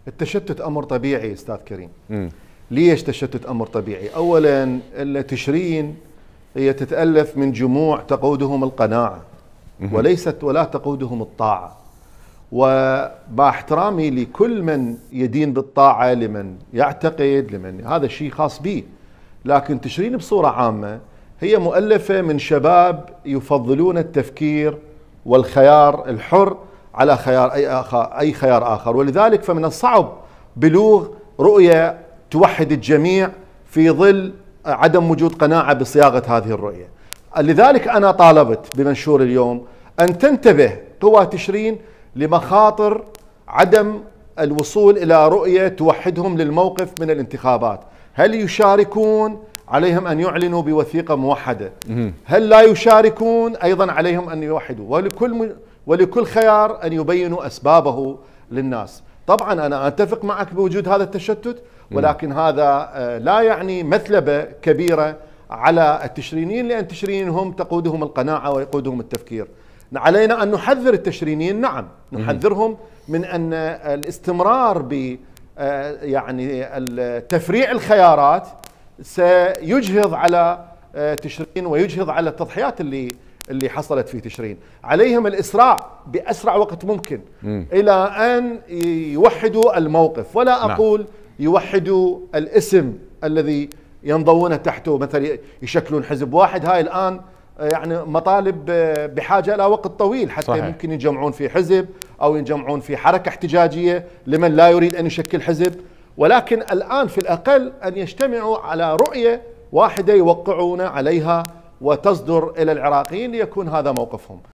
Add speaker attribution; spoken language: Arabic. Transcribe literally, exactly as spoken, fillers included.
Speaker 1: التشتت أمر طبيعي أستاذ كريم.
Speaker 2: م.
Speaker 1: ليش تشتت أمر طبيعي؟ أولا التشرين هي تتألف من جموع تقودهم القناعة وليست ولا تقودهم الطاعة، ومع احترامي لكل من يدين بالطاعة، لمن يعتقد، لمن هذا الشيء خاص به، لكن تشرين بصورة عامة هي مؤلفة من شباب يفضلون التفكير والخيار الحر على خيار أي آخر أي خيار آخر، ولذلك فمن الصعب بلوغ رؤية توحد الجميع في ظل عدم وجود قناعة بصياغة هذه الرؤية. لذلك أنا طالبت بمنشور اليوم أن تنتبه قوى تشرين لمخاطر عدم الوصول إلى رؤية توحدهم للموقف من الانتخابات. هل يشاركون؟ عليهم أن يعلنوا بوثيقة موحدة. هل لا يشاركون؟ أيضا عليهم أن يوحدوا، ولكل ولكل خيار أن يبينوا أسبابه للناس. طبعا أنا أتفق معك بوجود هذا التشتت، ولكن هذا لا يعني مثلبة كبيرة على التشرينيين، لأن التشرينيين هم تقودهم القناعة ويقودهم التفكير. علينا أن نحذر التشرينيين، نعم نحذرهم من أن الاستمرار ب يعني تفريع الخيارات سيجهض على تشرين ويجهض على التضحيات اللي اللي حصلت في تشرين. عليهم الإسراع بأسرع وقت ممكن م. إلى أن يوحدوا الموقف، ولا أقول نعم. يوحدوا الاسم الذي ينضوون تحته، مثلا يشكلون حزب واحد. هاي الآن يعني مطالب بحاجة إلى وقت طويل حتى صحيح. ممكن يجمعون في حزب أو يجمعون في حركة احتجاجية لمن لا يريد أن يشكل حزب، ولكن الآن في الأقل أن يجتمعوا على رؤية واحدة يوقعون عليها وتصدر إلى العراقيين ليكون هذا موقفهم.